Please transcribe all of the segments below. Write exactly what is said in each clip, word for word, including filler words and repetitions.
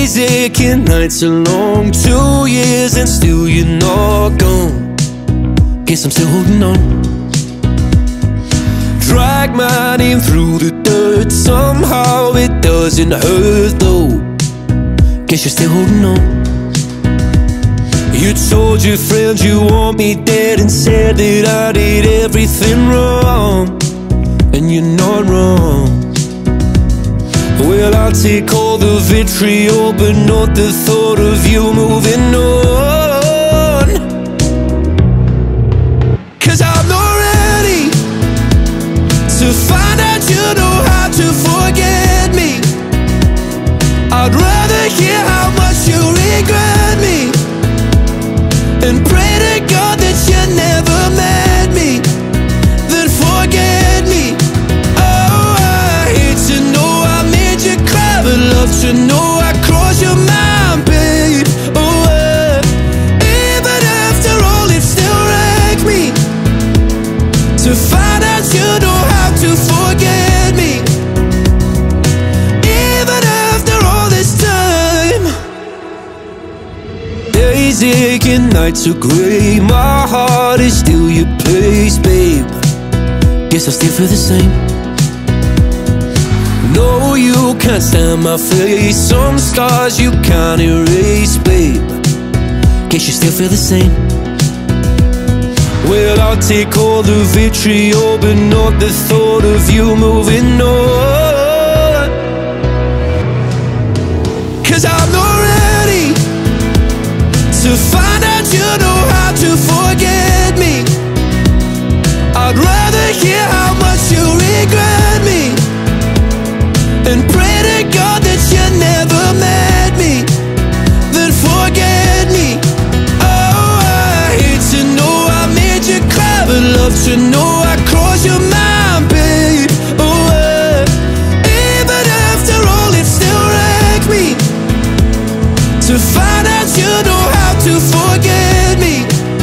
Days aching, nights are long. Two years and still you're not gone. Guess I'm still holding on. Drag my name through the dirt. Somehow it doesn't hurt though. Guess you're still holding on. You told your friends you want me dead and said that I did everything wrong. And you're not wrong. Well, I'll take all the vitriol, but not the thought of you moving on. Cause I'm not ready to find out you know how to forget me. I'd rather hear how much you regret me and pray to God that you never met me, then forget me. Oh, I hate to know I made you cry, but love to know I crossed your mind, babe. Oh, uh, even after all, it still wrecked me to find out you know how to forget me. Even after all this time. Days aching, nights are grey. My heart is still your place, babe. Guess I still feel the same. No, you can't stand my face. Some scars you can't erase, babe. Guess you still feel the same. Well, I'll take all the vitriol, but not the thought of you moving on. Cause I'm not ready to find out you know how to forget me. I'd rather hear how much you regret me and pray to God that you never met me, then forget me. Oh, I hate to know I made you cry, but love to know I crossed your mind, babe. Oh, uh, even after all, it still wrecked me to find out you know how to forget me.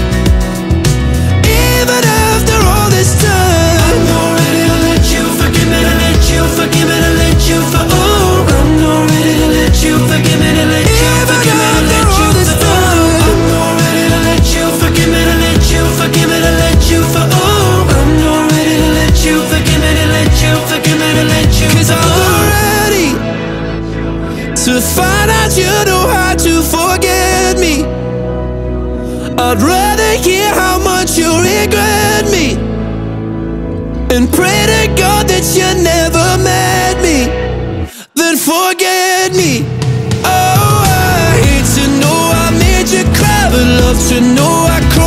Even after all this time. I'm not ready to let you forgive me, to let you forgive me, to let you for oh. I'm not ready to let you forgive me, to let you forgive me, to let you for oh. I'm not ready to let you forgive me, to let you forgive me, to let you for oh. I'm not ready to let you forgive me, to let you forgive me, to let you. Cause I'm not ready to find out you know how to forget me. I'd rather hear how much you regret me and pray to God that you never met me, then forget me. Oh, I hate to know I made you cry, but love to know I cried.